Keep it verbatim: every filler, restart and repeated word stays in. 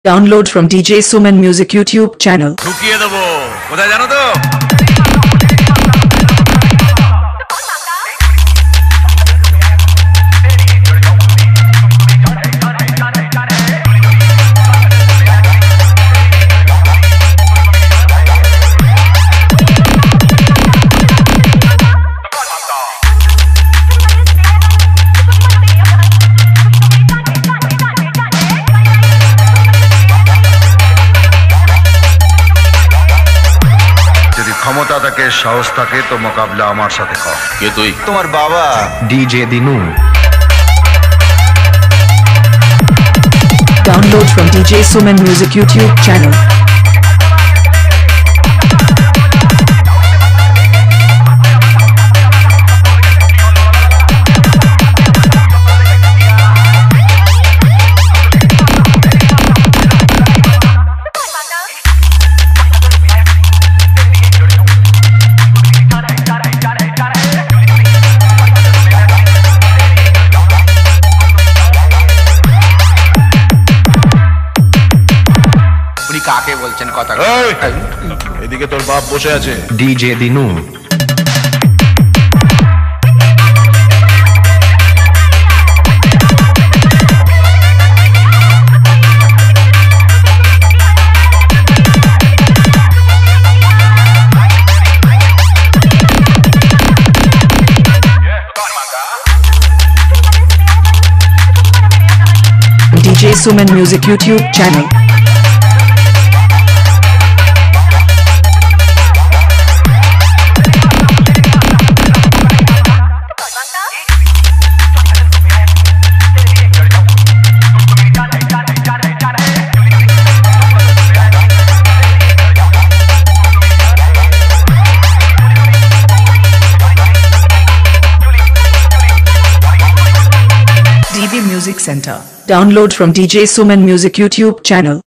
Download from D J SUMAN Music YouTube channel. ঢুকিয়ে দেবো কোথায় জানো তো ক্ষমতা থাকে সাহস থাকে তো মোকাবিলা আমার সাথে কর কে তুই তোমার বাবা DJ Dinu Download from D J SUMAN Music YouTube channel. কাকে বলছেন কথা এদিকে তোর বাপ বসে আছে DJ Dinu D J SUMAN Music YouTube channel. D B Music Center. Download from D J SUMAN Music YouTube channel.